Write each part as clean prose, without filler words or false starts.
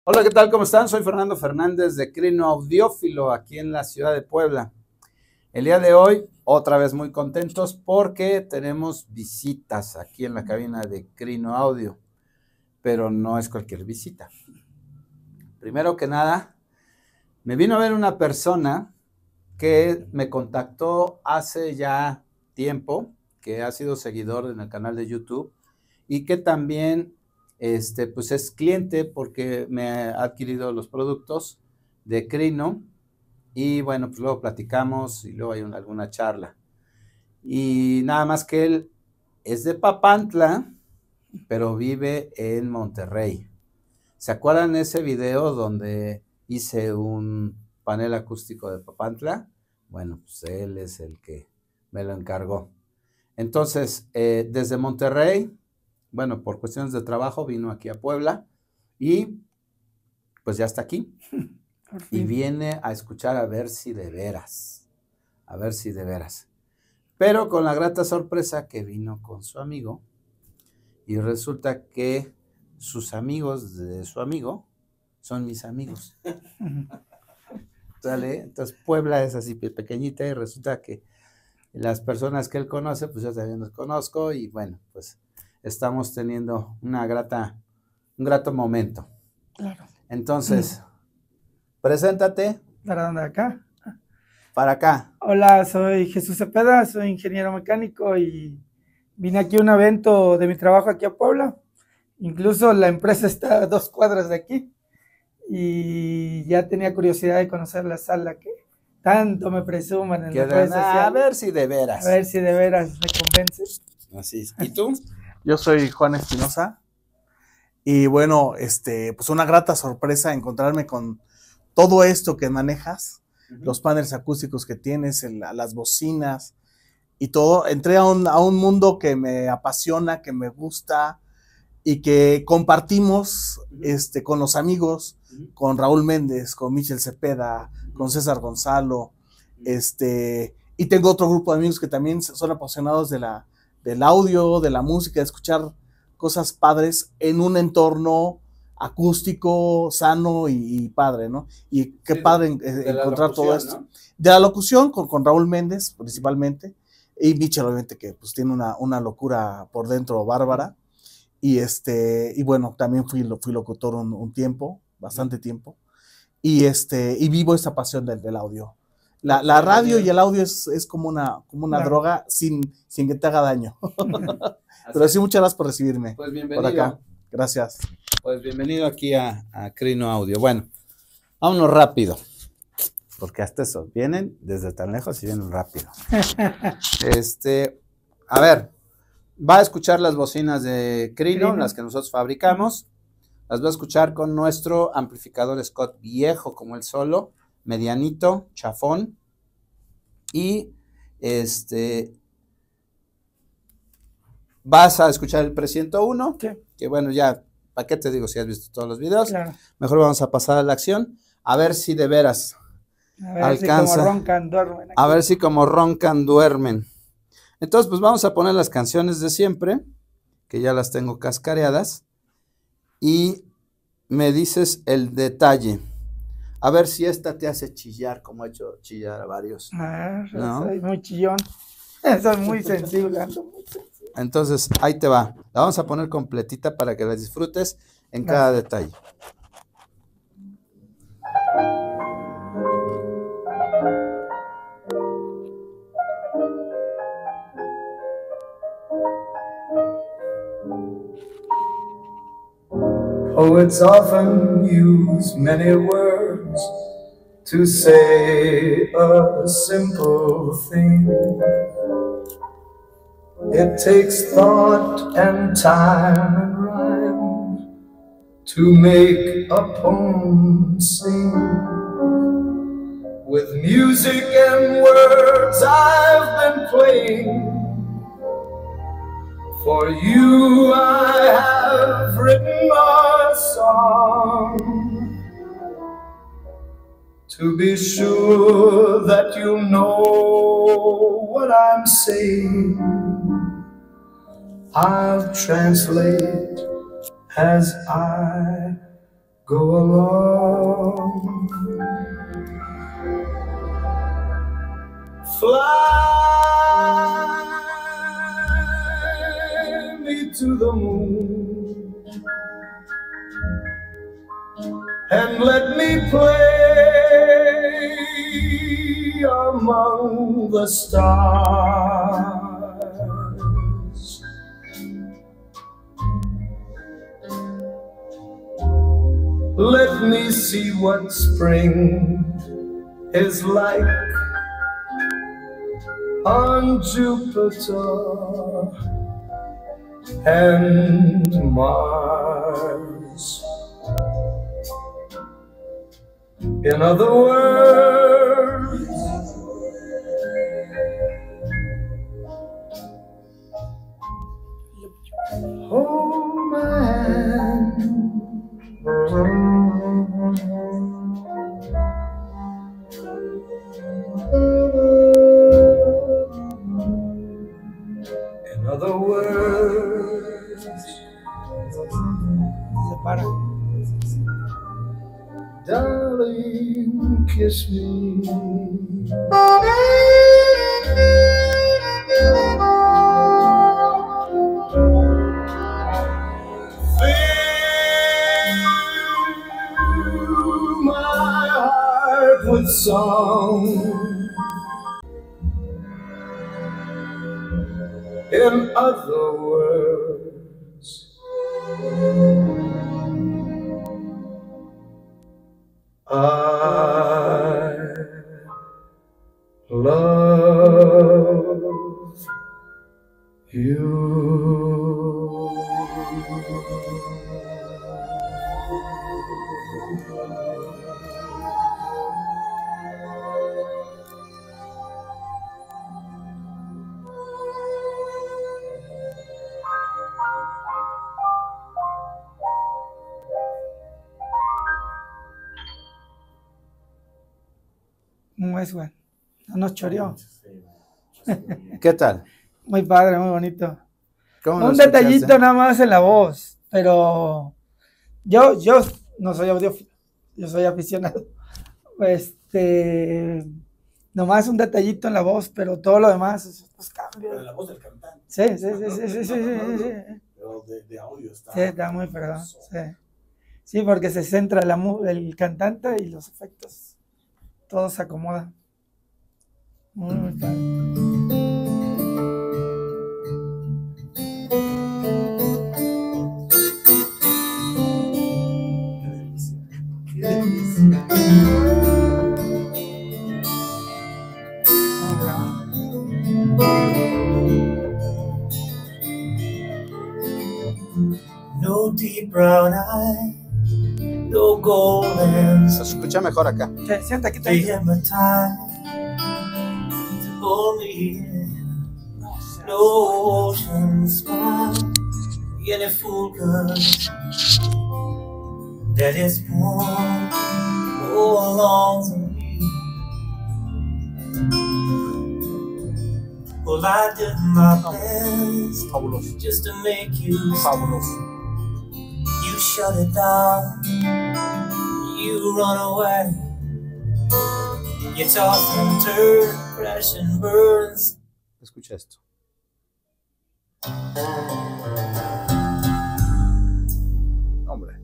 Hola, ¿qué tal? ¿Cómo están? Soy Fernando Fernández de Crino Audiófilo, aquí en la ciudad de Puebla. El día de hoy, otra vez muy contentos porque tenemos visitas aquí en la cabina de Crino Audio, pero no es cualquier visita. Primero que nada, me vino a ver una persona que me contactó hace ya tiempo, que ha sido seguidor en el canal de YouTube y que también pues es cliente porque me ha adquirido los productos de Crino y bueno, pues luego platicamos y luego hay alguna charla. Y nada más que él es de Papantla, pero vive en Monterrey. ¿Se acuerdan ese video donde hice un panel acústico de Papantla? Bueno, pues él es el que me lo encargó. Entonces, desde Monterrey, bueno, por cuestiones de trabajo vino aquí a Puebla y pues ya está aquí. Y viene a escuchar a ver si de veras, a ver si de veras. Pero con la grata sorpresa que vino con su amigo y resulta que sus amigos de su amigo son mis amigos. ¿Sale? Entonces Puebla es así pequeñita y resulta que las personas que él conoce, pues yo también los conozco y bueno, pues estamos teniendo un grato momento. Claro. Entonces, preséntate. ¿Para dónde? ¿Acá? Para acá. Hola, soy Jesús Cepeda, soy ingeniero mecánico y vine aquí a un evento de mi trabajo aquí a Puebla. Incluso la empresa está a 2 cuadras de aquí y ya tenía curiosidad de conocer la sala que tanto me presuman en las redes sociales. A ver si de veras. A ver si de veras me convence. Así es. ¿Y tú? Yo soy Juan Espinosa y bueno, pues una grata sorpresa encontrarme con todo esto que manejas, los paneles acústicos que tienes, las bocinas y todo. Entré a un mundo que me apasiona, que me gusta y que compartimos con los amigos, con Raúl Méndez, con Michel Cepeda, con César Gonzalo, y tengo otro grupo de amigos que también son apasionados del audio, de la música, de escuchar cosas padres en un entorno acústico, sano y padre, ¿no? Y qué padre encontrar todo esto. ¿No? De la locución con Raúl Méndez, principalmente, y Michel, obviamente, que pues tiene una locura por dentro bárbara. Y bueno, también fui locutor un tiempo, bastante tiempo, y vivo esta pasión del audio. La radio y el audio es como una claro, droga sin que te haga daño. Pero sí, muchas gracias por recibirme. Pues bienvenido. Por acá. Gracias. Pues bienvenido aquí a Crino Audio. Bueno, vámonos rápido, porque hasta eso, vienen desde tan lejos y vienen rápido. A ver, va a escuchar las bocinas de Crino, las que nosotros fabricamos. Las va a escuchar con nuestro amplificador Scott viejo, como el solo, medianito, chafón. Y vas a escuchar el Pre-101, que bueno, ya, ¿para qué te digo si has visto todos los videos? Claro. Mejor vamos a pasar a la acción, a ver si de veras alcanza. Si como roncan, duermen aquí. A ver si como roncan, duermen. Entonces, pues vamos a poner las canciones de siempre, que ya las tengo cascareadas, y me dices el detalle. A ver si esta te hace chillar, como ha hecho chillar a varios. ¿No? Soy muy chillón. Soy muy sensible, ando muy sensible. Entonces, ahí te va. La vamos a poner completita para que la disfrutes en cada detalle. Poets often use many words to say a simple thing. It takes thought and time and rhyme to make a poem sing. With music and words I've been playing. For you I have written a song, to be sure that you'll know what I'm saying. I'll translate as I go along. Fly me to the moon and let me play among the stars. Let me see what spring is like on Jupiter and Mars. In other words, hold my hand. In other words, darling, kiss me. Fill my heart with song. In other words, I love you. ¿Cómo es, güey? No nos choreó. ¿Qué tal? Muy padre, muy bonito. ¿Cómo lo Un escuchaste? detallito nada más en la voz, pero yo no soy audiófilo, yo soy aficionado. Nomás un detallito en la voz, pero todo lo demás es cambio. Pero la voz del cantante. Sí. Pero de audio está. Sí, está muy perdón. Sí, porque se centra el cantante y los efectos. Todo se acomoda. Muy padre. No deep brown eyes, no golden Se escucha mejor acá. Sí, sienta aquí they está. hypnotize to pull me in. No ocean smile, any fool could that is born belongs to me. Well, I did my best Fabuloso. just to make you Fabuloso. You shut it down, you run away. You toss and turn, crash and burns. Escucha esto. Hombre.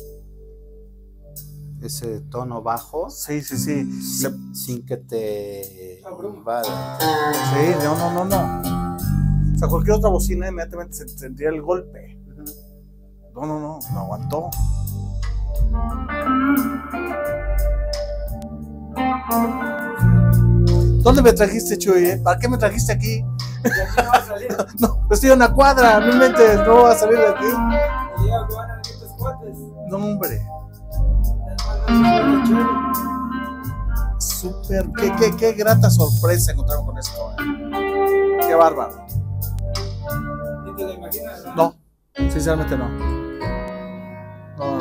Ese tono bajo Sí. sin que te invada. Sí, no. O sea, cualquier otra bocina inmediatamente se tendría el golpe. No aguantó. ¿Dónde me trajiste, Chuy? ¿Para qué me trajiste aquí? No va a salir. No, estoy a una cuadra, no inventes, no va a salir de aquí. Llega Juan a estos cuates. No, hombre. Súper, qué grata sorpresa encontramos con esto. Qué bárbaro. ¿Ni te lo imaginas? No, sinceramente no. No.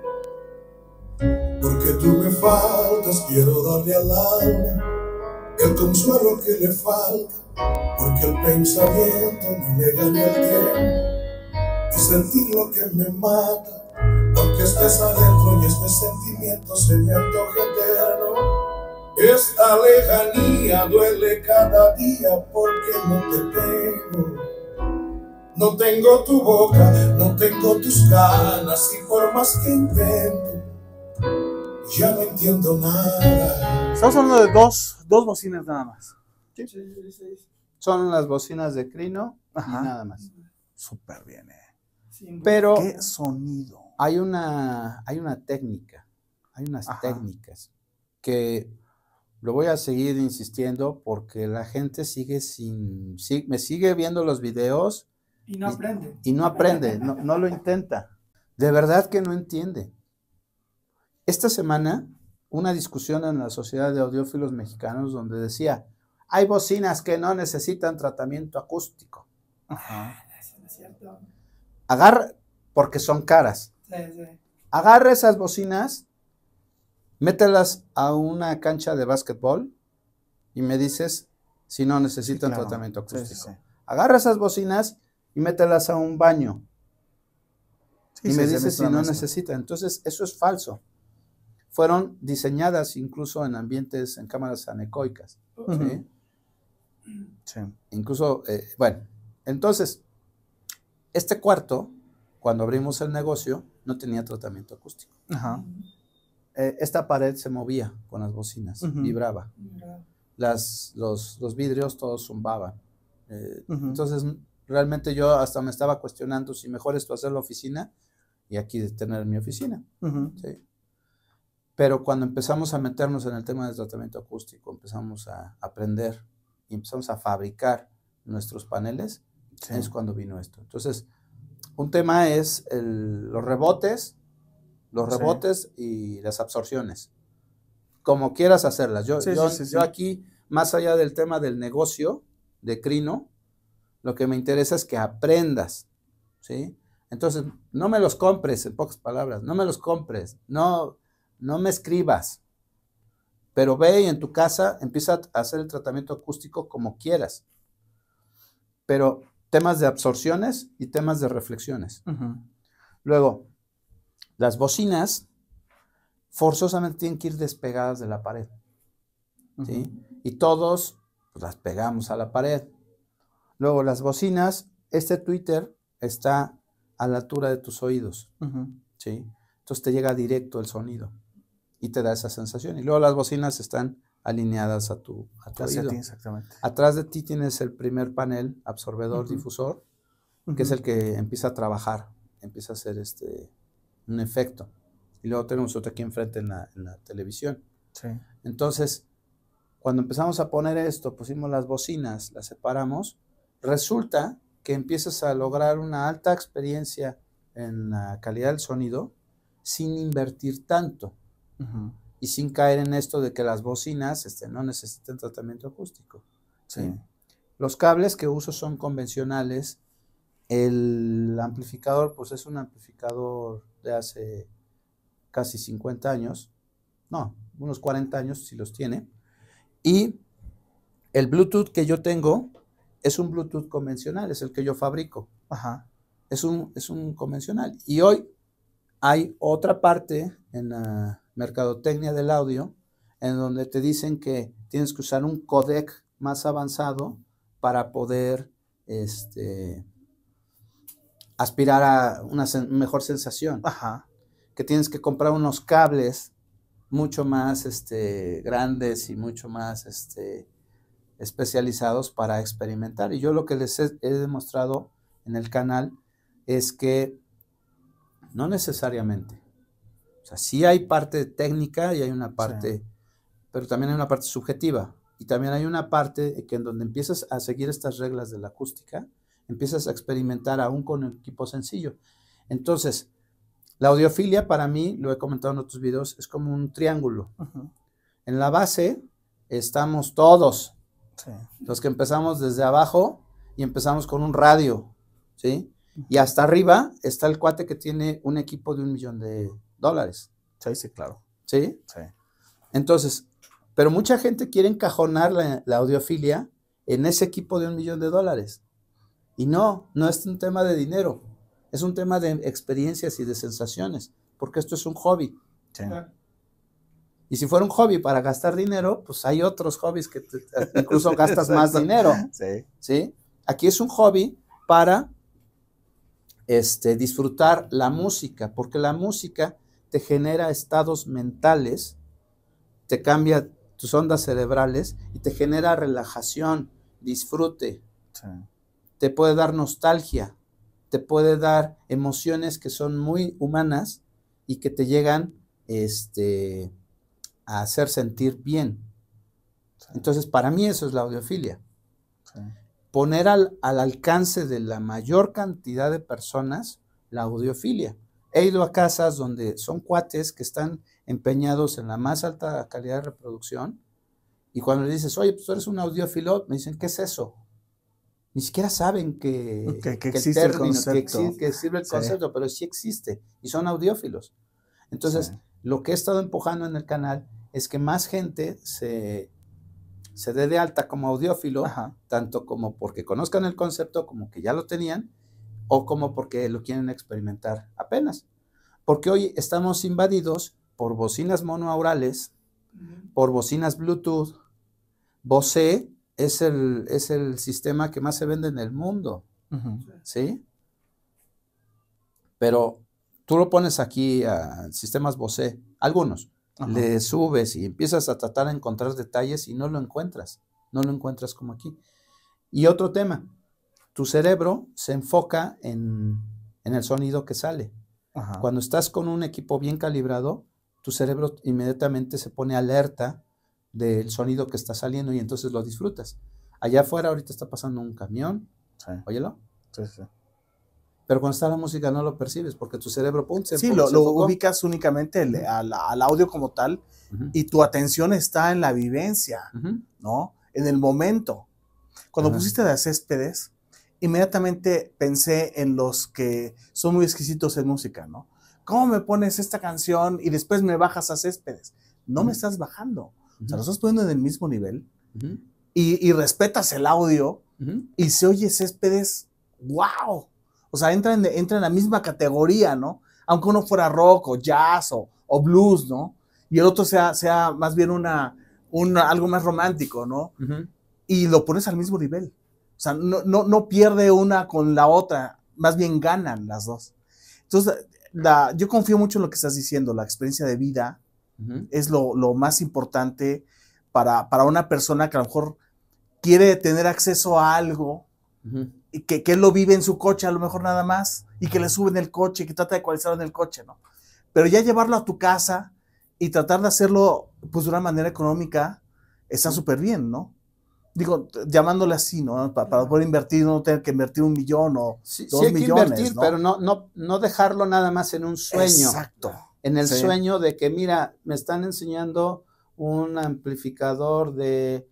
Porque tú me faltas, quiero darle al alma el consuelo que le falta, porque el pensamiento no le gana el tiempo, y sentir lo que me mata, aunque estés adentro y este sentimiento se me antoje eterno. Esta lejanía duele cada día porque no te tengo. No tengo tu boca, no tengo tus ganas, y por más que intento, ya no entiendo nada. Estamos hablando de dos bocinas nada más. Son las bocinas de Crino Ajá. y nada más. Súper bien, Sí, Pero Qué sonido. hay una técnica, hay unas Ajá. técnicas que lo voy a seguir insistiendo porque la gente me sigue viendo los videos y no aprende. y no aprende, no lo intenta. De verdad que no entiende. Esta semana, una discusión en la Sociedad de Audiófilos Mexicanos donde decía, hay bocinas que no necesitan tratamiento acústico. Ajá. Eso no es cierto. Agarra, porque son caras. Sí. Agarra esas bocinas, mételas a una cancha de básquetbol y me dices si no necesitan claro. tratamiento Sí, acústico. sí, sí. Agarra esas bocinas y mételas a un baño Sí, y sí, me sí, dices es si una no mezcla. necesitan. Entonces, eso es falso. Fueron diseñadas incluso en ambientes, en cámaras anecoicas. ¿Sí? Sí. Incluso, bueno, entonces, este cuarto, cuando abrimos el negocio, no tenía tratamiento acústico. Ajá. Esta pared se movía con las bocinas, Ujú. vibraba. Mira. Los vidrios todos zumbaban. Ujú. Entonces, realmente yo hasta me estaba cuestionando si mejor esto hacer la oficina y aquí tener mi oficina. Ujú. ¿Sí? Pero cuando empezamos a meternos en el tema del tratamiento acústico, empezamos a aprender y empezamos a fabricar nuestros paneles, Sí. es cuando vino esto. Entonces, un tema es los rebotes y las absorciones. Como quieras hacerlas. Yo aquí, más allá del tema del negocio de Crino, lo que me interesa es que aprendas, ¿sí? Entonces, no me los compres, en pocas palabras, no me los compres, no me escribas, pero ve y en tu casa empieza a hacer el tratamiento acústico como quieras, pero temas de absorciones y temas de reflexiones. Ujú. Luego, las bocinas forzosamente tienen que ir despegadas de la pared, ¿sí? Ujú. Y todos pues, las pegamos a la pared. Luego, las bocinas, este tweeter está a la altura de tus oídos, Ujú. ¿sí? Entonces te llega directo el sonido y te da esa sensación. Y luego las bocinas están alineadas a tu Hacia oído. ti, exactamente. Atrás de ti tienes el primer panel absorbedor Ujú. difusor, Ujú. que es el que empieza a trabajar, empieza a hacer un efecto. Y luego tenemos otro aquí enfrente en la televisión. Sí. Entonces, cuando empezamos a poner esto, pusimos las bocinas, las separamos, resulta que empiezas a lograr una alta experiencia en la calidad del sonido sin invertir tanto Ujú. y sin caer en esto de que las bocinas no necesitan tratamiento acústico. Sí. Los cables que uso son convencionales. El amplificador, pues es un amplificador de hace casi 50 años, no, unos 40 años si los tiene. Y el Bluetooth que yo tengo es un Bluetooth convencional, es el que yo fabrico. Ajá. Es un convencional. Y hoy hay otra parte en la mercadotecnia del audio en donde te dicen que tienes que usar un codec más avanzado para poder aspirar a una mejor sensación. Ajá. Que tienes que comprar unos cables mucho más grandes y mucho más especializados para experimentar. Y yo lo que les he demostrado en el canal es que no necesariamente. O sea, sí hay parte técnica y hay una parte, pero también hay una parte subjetiva. Y también hay una parte que en donde empiezas a seguir estas reglas de la acústica, empiezas a experimentar aún con el equipo sencillo. Entonces, la audiofilia para mí, lo he comentado en otros videos, es como un triángulo. Ujú. En la base estamos todos, Sí. los que empezamos desde abajo y empezamos con un radio, ¿sí? Y hasta arriba está el cuate que tiene un equipo de $1 millón, Sí, sí, claro. ¿sí? Sí. Entonces, Pero mucha gente quiere encajonar la audiofilia en ese equipo de $1 millón. Y no es un tema de dinero, es un tema de experiencias y de sensaciones, porque esto es un hobby. Sí. Y si fuera un hobby para gastar dinero, pues hay otros hobbies que incluso gastas más dinero. Sí. ¿Sí? Aquí es un hobby para disfrutar la música, porque la música te genera estados mentales, te cambia tus ondas cerebrales y te genera relajación, disfrute, Sí. te puede dar nostalgia, te puede dar emociones que son muy humanas y que te llegan a hacer sentir bien. Sí. Entonces, para mí eso es la audiofilia. Sí. Poner al alcance de la mayor cantidad de personas la audiofilia. He ido a casas donde son cuates que están empeñados en la más alta calidad de reproducción y cuando le dices, oye, pues tú eres un audiófilo, me dicen, ¿qué es eso? Ni siquiera saben que existe el concepto. Que sirve el Sí. concepto, pero sí existe y son audiófilos. Entonces, Sí. lo que he estado empujando en el canal es que más gente se dé de alta como audiófilo, Ajá. tanto como porque conozcan el concepto, como que ya lo tenían, o como porque lo quieren experimentar apenas. Porque hoy estamos invadidos por bocinas monoaurales, por bocinas Bluetooth. Bose es el sistema que más se vende en el mundo, Ujú. ¿sí? Pero tú lo pones aquí a sistemas Bose, algunos, Ajá. le subes y empiezas a tratar de encontrar detalles y no lo encuentras como aquí. Y otro tema, tu cerebro se enfoca en el sonido que sale. Ajá. Cuando estás con un equipo bien calibrado, tu cerebro inmediatamente se pone alerta del sonido que está saliendo y entonces lo disfrutas. Allá afuera ahorita está pasando un camión, Sí. óyelo, Sí, sí. pero cuando está la música no lo percibes porque tu cerebro, pum, se Sí, enfocó. lo ubicas únicamente al audio como tal Uh-huh. y tu atención está en la vivencia, Uh-huh. ¿no? En el momento. Cuando Ajá. pusiste de Céspedes, inmediatamente pensé en los que son muy exquisitos en música, ¿no? ¿Cómo me pones esta canción y después me bajas a Céspedes? No me estás bajando. O sea, lo estás poniendo en el mismo nivel Uh-huh. y respetas el audio Uh-huh. y se oye Céspedes, ¡wow! O sea, entra en la misma categoría, ¿no? Aunque uno fuera rock o jazz o blues, ¿no? Y el otro sea más bien algo más romántico, ¿no? Uh-huh. Y lo pones al mismo nivel. O sea, no pierde una con la otra, más bien ganan las dos. Entonces, yo confío mucho en lo que estás diciendo, la experiencia de vida Uh-huh. es lo más importante para una persona que a lo mejor quiere tener acceso a algo Uh-huh. y que él lo vive en su coche a lo mejor nada más y que le sube en el coche y que trata de ecualizarlo en el coche, ¿no? Pero ya llevarlo a tu casa y tratar de hacerlo pues de una manera económica está súper bien, ¿no? Digo, llamándole así, ¿no? Para poder invertir, no tener que invertir 1 millón o Sí, 2 sí hay que millones, invertir, ¿no? pero no dejarlo nada más en un sueño. Exacto. En el Sí. sueño de que, mira, me están enseñando un amplificador de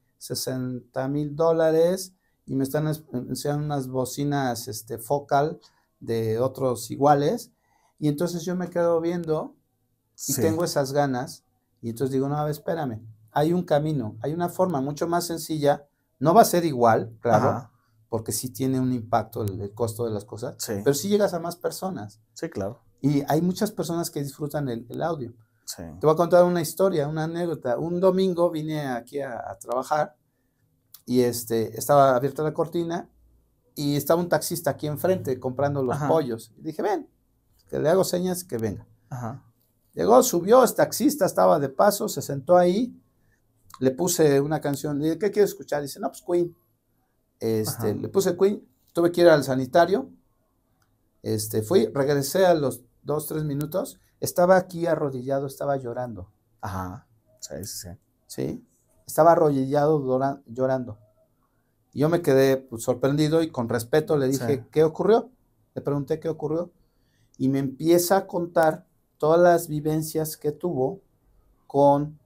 $60,000 y me están enseñando unas bocinas Focal de otros iguales, y entonces yo me quedo viendo y Sí. tengo esas ganas, y entonces digo, no, a ver, espérame, hay un camino, hay una forma mucho más sencilla, no va a ser igual, claro, Ajá. porque sí tiene un impacto el costo de las cosas, Sí. pero sí llegas a más personas, Sí, claro. y hay muchas personas que disfrutan el audio. Sí. Te voy a contar una historia, una anécdota. Un domingo vine aquí a trabajar y estaba abierta la cortina y estaba un taxista aquí enfrente comprando los Ajá. pollos. Y dije, ven, que le hago señas que venga. Ajá. Llegó, subió, es taxista, estaba de paso, se sentó ahí, le puse una canción, le dije, ¿qué quiero escuchar? Dice, no, pues Queen. Ajá. Le puse Queen, tuve que ir al sanitario, fui, regresé a los 2-3 minutos, estaba aquí arrodillado, estaba llorando, Ajá. Sí, sí, sí. ¿sí? Estaba arrodillado llorando. Y yo me quedé pues, sorprendido y con respeto le dije, Sí. ¿qué ocurrió? Le pregunté qué ocurrió. Y me empieza a contar todas las vivencias que tuvo con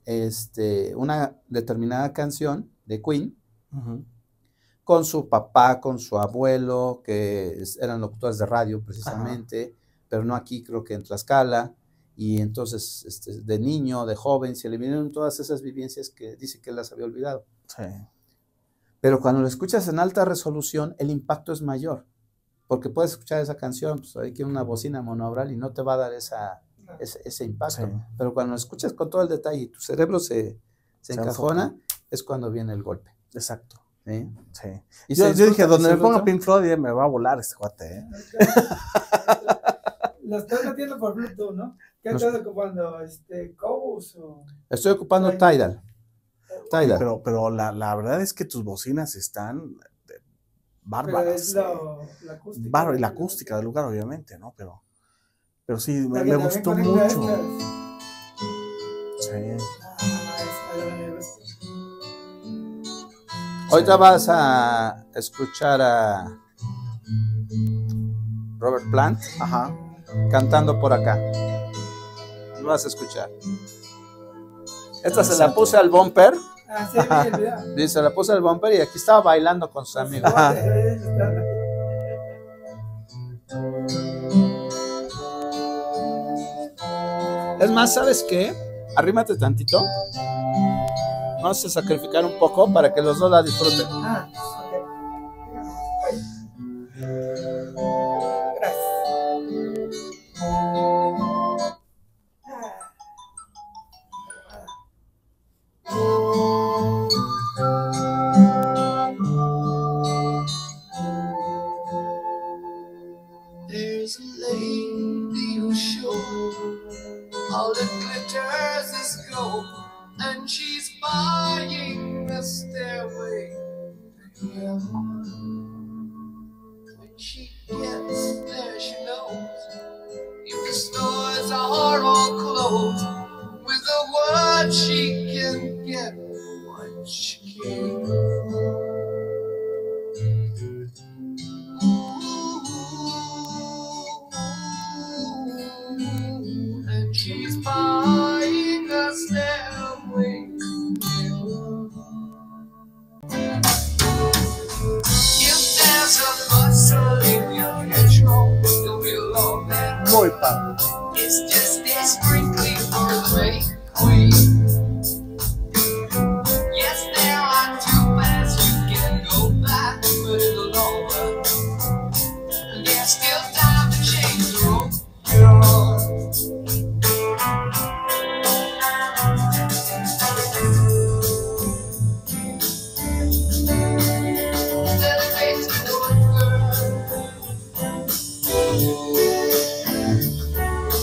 una determinada canción de Queen, Ujú. con su papá, con su abuelo, que eran locutores de radio precisamente, pero no aquí, creo que en Tlaxcala, y entonces de niño, de joven, se le vinieron todas esas vivencias que dice que las había olvidado. Sí. Pero cuando lo escuchas en alta resolución, el impacto es mayor, porque puedes escuchar esa canción, pues hay que una bocina monaural y no te va a dar ese impacto. Sí. Pero cuando lo escuchas con todo el detalle y tu cerebro se encajona, es cuando viene el golpe. Exacto. ¿Sí? Sí. Y Yo dije, disfruta, donde me disfruta. ponga Pink Floyd, me va a volar este cuate, ¿eh? Lo estás metiendo por Bluetooth, ¿no? ¿Qué estás ocupando? ¿Cobus o...? Estoy ocupando Tidal. Pero la verdad es que tus bocinas están Pero bárbaras. es la acústica. Y la acústica del lugar, obviamente, ¿no? Pero sí, La me que gustó también conecta mucho. estas. Sí. Ahorita vas a escuchar a Robert Plant Ajá. cantando por acá. Lo vas a escuchar. Esta se la puse al bumper. Ah, sí, vi el video. Dice, la puse al bumper y aquí estaba bailando con sus amigos. Ajá. Es más, ¿sabes qué? Arrímate tantito. Vamos a sacrificar un poco para que los dos la disfruten. Ah, ok. Gracias. There's a lady who's sure all that glitters is gold, and she's buying a stairway to heaven. When she gets there, she knows if the stores are all closed, with a word she can get what she can. And she's buying a stairway to heaven. If there's a bustle in your hedgerow, you'll be alone that Muy padre. it's just a sprinkling for the May Queen. Yes, there are two paths you can go back, but in the long run, there's still time to change the road you're on. Elevate to the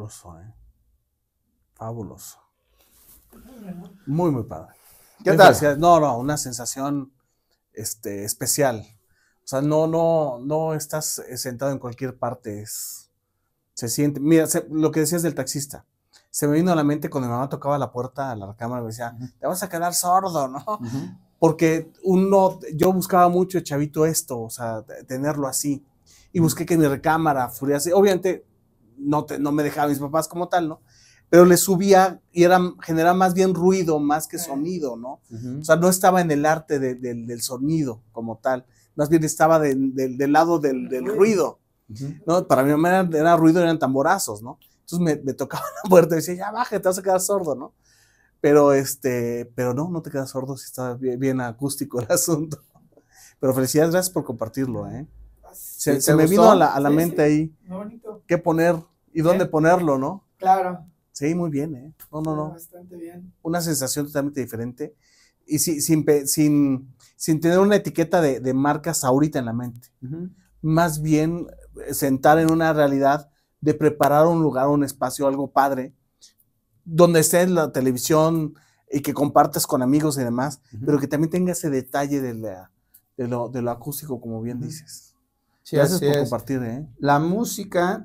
fabuloso, fabuloso. Muy, muy padre. ¿Qué tal? No, una sensación especial. O sea, no estás sentado en cualquier parte. Se siente. Mira, lo que decías del taxista. Se me vino a la mente cuando mi mamá tocaba la puerta a la cámara y me decía, te vas a quedar sordo, ¿no? Porque yo buscaba mucho de chavito esto, o sea, tenerlo así. Y busqué que mi recámara fuera así. Obviamente, no me dejaban mis papás como tal, ¿no? Pero le subía y generaba más bien ruido, más que sonido, ¿no? O sea, no estaba en el arte del sonido como tal. Más bien estaba del lado del ruido, ¿no? Para mi mamá era ruido, eran tamborazos, ¿no? Entonces me tocaba la puerta y decía, ya baja, te vas a quedar sordo, ¿no? Pero no te quedas sordo si está bien acústico el asunto. Pero felicidades, gracias por compartirlo, Se me vino a la mente ahí qué poner y dónde ponerlo, ¿no? Claro. Sí, muy bien, No. Bastante bien. Una sensación totalmente diferente y sin tener una etiqueta de marcas ahorita en la mente. Más bien sentar en una realidad de preparar un lugar, un espacio, algo padre, donde esté en la televisión y que compartas con amigos y demás, pero que también tenga ese detalle de lo acústico, como bien dices. Sí, gracias por es. compartir. La música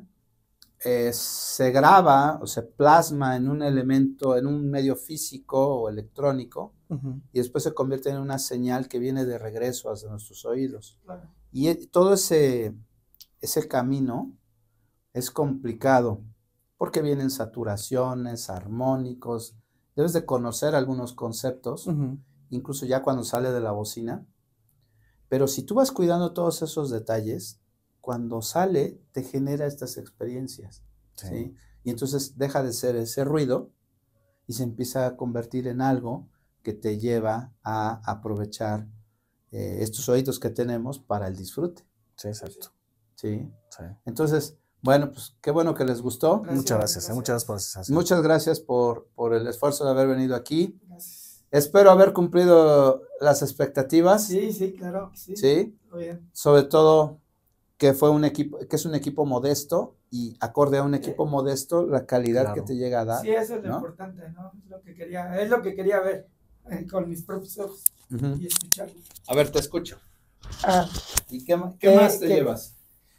se graba o se plasma en un elemento, en un medio físico o electrónico, y después se convierte en una señal que viene de regreso hacia nuestros oídos. Claro. Y todo ese camino es complicado, porque vienen saturaciones, armónicos, debes de conocer algunos conceptos, incluso ya cuando sale de la bocina, pero si tú vas cuidando todos esos detalles, cuando sale te genera estas experiencias, ¿sí? Y entonces deja de ser ese ruido y se empieza a convertir en algo que te lleva a aprovechar estos oídos que tenemos para el disfrute. Sí, exacto. Sí. Entonces, bueno, pues qué bueno que les gustó. Muchas gracias. Muchas gracias por esa sensación. Muchas gracias por el esfuerzo de haber venido aquí. Gracias. Espero haber cumplido las expectativas. Sí, claro. Sí. Muy bien. Sobre todo que es un equipo modesto, y acorde a un equipo modesto, la calidad que te llega a dar. Sí, eso es lo importante, ¿no? Es lo que quería ver con mis propios ojos y escucharlo. A ver, te escucho. ¿Y qué más te llevas?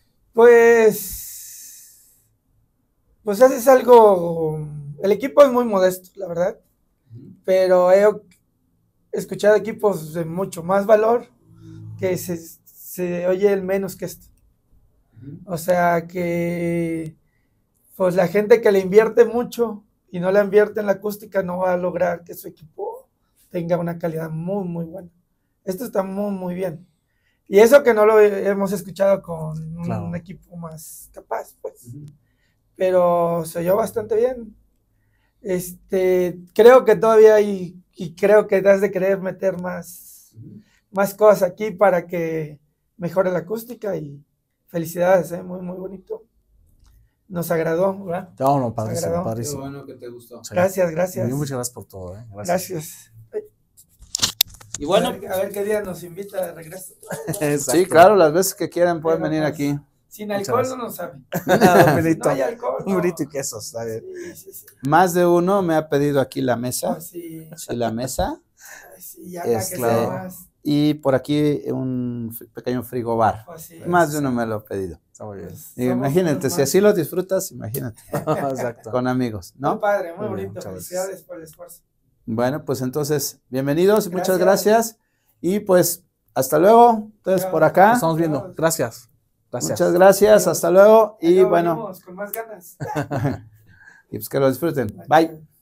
Pues haces algo. El equipo es muy modesto, la verdad, pero he escuchado equipos de mucho más valor que se oye el menos que esto. O sea que pues la gente que le invierte mucho y no le invierte en la acústica no va a lograr que su equipo tenga una calidad muy, muy buena. Esto está muy, muy bien. Y eso que no lo hemos escuchado con un equipo más capaz, pues. Pero se oyó bastante bien. Creo que todavía hay, y creo que has de querer meter más cosas aquí para que mejore la acústica, y felicidades, muy, muy bonito. Nos agradó, ¿verdad? No, padrísimo. Qué bueno que te gustó. Sí. Gracias. Muchas gracias por todo, Gracias. Y bueno, a ver qué día nos invita de regreso. Sí, claro, las veces que quieran pueden venir aquí. Sin alcohol no nos saben. No hay alcohol. Un burrito y quesos, está bien. Sí. Más de uno me ha pedido aquí la mesa. Sí, la mesa. Sí, ya para que sea más. Y por aquí un pequeño frigobar. Más de uno me lo ha pedido. Está muy bien. Imagínate, si así lo disfrutas, imagínate. Exacto. Con amigos, ¿no? Muy padre, muy bonito. Felicidades por el esfuerzo. Bueno, pues entonces, bienvenidos, muchas gracias. Y pues, hasta luego. Entonces, por acá. Nos estamos viendo. Gracias. Muchas gracias, hasta luego. Y bueno. Con más ganas. Y pues que lo disfruten. Bye.